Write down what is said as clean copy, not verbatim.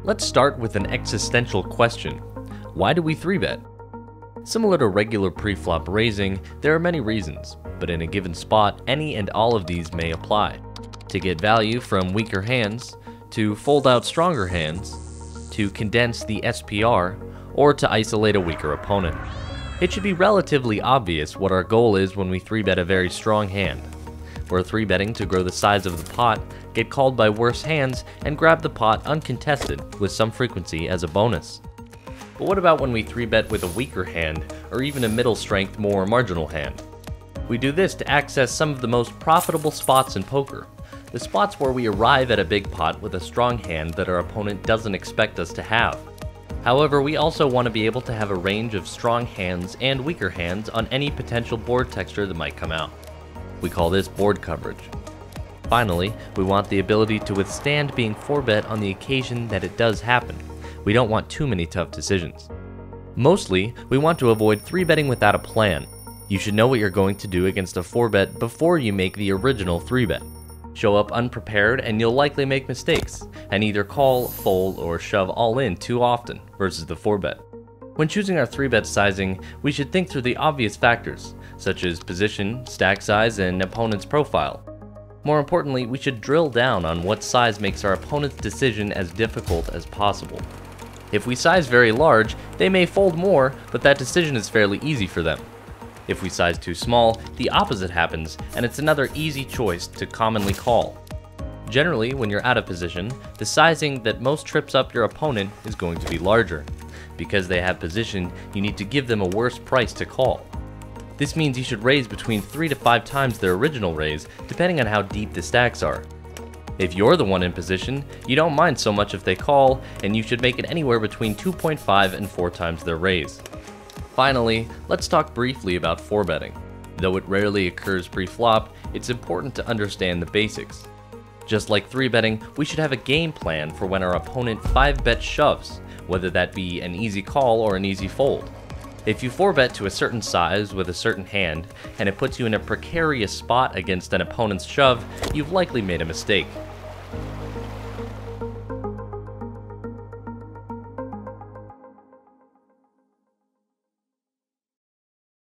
Let's start with an existential question. Why do we 3-bet? Similar to regular pre-flop raising, there are many reasons, but in a given spot, any and all of these may apply. To get value from weaker hands, to fold out stronger hands, to condense the SPR, or to isolate a weaker opponent. It should be relatively obvious what our goal is when we 3-bet a very strong hand. We're 3-betting to grow the size of the pot, get called by worse hands, and grab the pot uncontested with some frequency as a bonus. But what about when we 3-bet with a weaker hand, or even a middle strength, more marginal hand? We do this to access some of the most profitable spots in poker, the spots where we arrive at a big pot with a strong hand that our opponent doesn't expect us to have. However, we also want to be able to have a range of strong hands and weaker hands on any potential board texture that might come out. We call this board coverage. Finally, we want the ability to withstand being 4-bet on the occasion that it does happen. We don't want too many tough decisions. Mostly, we want to avoid 3-betting without a plan. You should know what you're going to do against a 4-bet before you make the original 3-bet. Show up unprepared and you'll likely make mistakes, and either call, fold, or shove all in too often versus the 4-bet. When choosing our 3-bet sizing, we should think through the obvious factors, such as position, stack size, and opponent's profile. More importantly, we should drill down on what size makes our opponent's decision as difficult as possible. If we size very large, they may fold more, but that decision is fairly easy for them. If we size too small, the opposite happens, and it's another easy choice to commonly call. Generally, when you're out of position, the sizing that most trips up your opponent is going to be larger. Because they have position, you need to give them a worse price to call. This means you should raise between 3 to 5 times their original raise, depending on how deep the stacks are. If you're the one in position, you don't mind so much if they call, and you should make it anywhere between 2.5 and 4 times their raise. Finally, let's talk briefly about 4-betting. Though it rarely occurs pre-flop, it's important to understand the basics. Just like 3-betting, we should have a game plan for when our opponent 5-bet shoves, whether that be an easy call or an easy fold. If you 4-bet to a certain size with a certain hand, and it puts you in a precarious spot against an opponent's shove, you've likely made a mistake.